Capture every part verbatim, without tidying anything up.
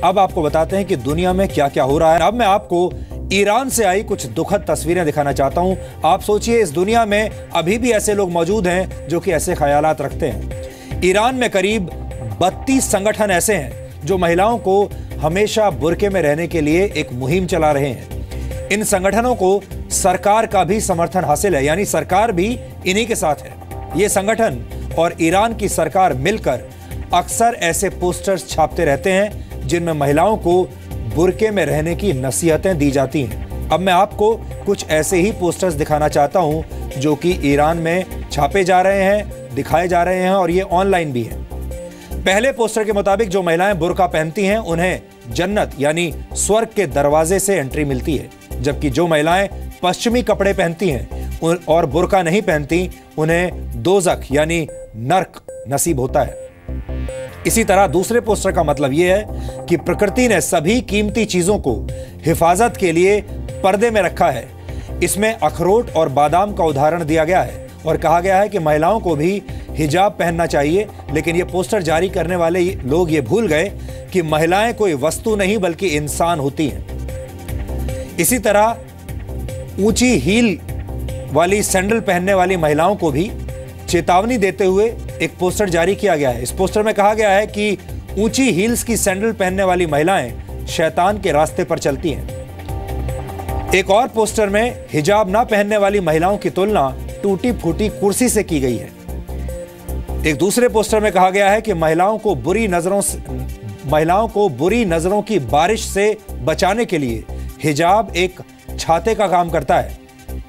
अब आपको बताते हैं कि दुनिया में क्या क्या हो रहा है। अब मैं आपको ईरान से आई कुछ दुखद तस्वीरें दिखाना चाहता हूं। आप सोचिए, इस दुनिया में अभी भी ऐसे लोग मौजूद हैं जो कि ऐसे ख्यालात रखते हैं। ईरान में करीब बत्तीस संगठन ऐसे हैं जो महिलाओं को हमेशा बुर्के में रहने के लिए एक मुहिम चला रहे हैं। इन संगठनों को सरकार का भी समर्थन हासिल है, यानी सरकार भी इन्हीं के साथ है। ये संगठन और ईरान की सरकार मिलकर अक्सर ऐसे पोस्टर्स छापते रहते हैं जिनमें महिलाओं को बुर्के में रहने की नसीहतें दी जाती हैं। अब मैं आपको कुछ ऐसे ही पोस्टर्स दिखाना चाहता हूं जो कि ईरान में छापे जा रहे हैं, दिखाए जा रहे हैं और ये ऑनलाइन भी हैं। पहले पोस्टर के मुताबिक जो महिलाएं बुर्का पहनती हैं उन्हें जन्नत यानी स्वर्ग के दरवाजे से एंट्री मिलती है, जबकि जो महिलाएं पश्चिमी कपड़े पहनती हैं और बुर्का नहीं पहनती उन्हें दोज़ख यानी नर्क नसीब होता है। इसी तरह दूसरे पोस्टर का मतलब यह है कि प्रकृति ने सभी कीमती चीजों को हिफाजत के लिए पर्दे में रखा है। इसमें अखरोट और बादाम का उदाहरण दिया गया है और कहा गया है कि महिलाओं को भी हिजाब पहनना चाहिए, लेकिन ये पोस्टर जारी करने वाले लोग ये भूल गए कि महिलाएं कोई वस्तु नहीं बल्कि इंसान होती हैं। इसी तरह ऊंची हील वाली सैंडल पहनने वाली महिलाओं को भी चेतावनी देते हुए एक पोस्टर जारी किया गया है। इस पोस्टर में कहा गया है कि ऊंची हील्स की सैंडल पहनने वाली महिलाएं शैतान के रास्ते पर चलती हैं। एक और पोस्टर में हिजाब ना पहनने वाली महिलाओं की तुलना टूटी फूटी कुर्सी से की गई है। एक दूसरे पोस्टर में कहा गया है कि महिलाओं को बुरी नजरों से महिलाओं को बुरी नजरों की बारिश से बचाने के लिए हिजाब एक छाते का काम करता है।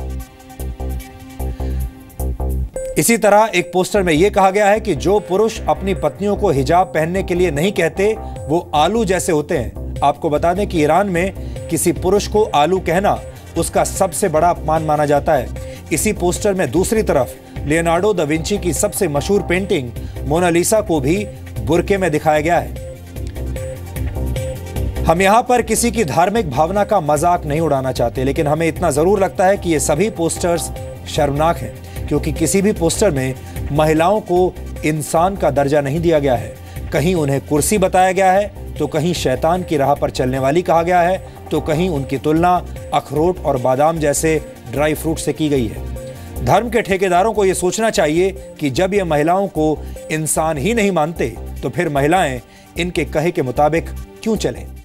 इसी तरह एक पोस्टर में यह कहा गया है कि जो पुरुष अपनी पत्नियों को हिजाब पहनने के लिए नहीं कहते वो आलू जैसे होते हैं। आपको बता दें कि ईरान में किसी पुरुष को आलू कहना उसका सबसे बड़ा अपमान माना जाता है। इसी पोस्टर में दूसरी तरफ लियोनार्डो दा विंची की सबसे मशहूर पेंटिंग मोनालिसा को भी बुर्के में दिखाया गया है। हम यहां पर किसी की धार्मिक भावना का मजाक नहीं उड़ाना चाहते, लेकिन हमें इतना जरूर लगता है कि ये सभी पोस्टर्स शर्मनाक हैं, क्योंकि किसी भी पोस्टर में महिलाओं को इंसान का दर्जा नहीं दिया गया है। कहीं उन्हें कुर्सी बताया गया है, तो कहीं शैतान की राह पर चलने वाली कहा गया है, तो कहीं उनकी तुलना अखरोट और बादाम जैसे ड्राई फ्रूट से की गई है। धर्म के ठेकेदारों को यह सोचना चाहिए कि जब ये महिलाओं को इंसान ही नहीं मानते, तो फिर महिलाएं इनके कहे के मुताबिक क्यों चलें।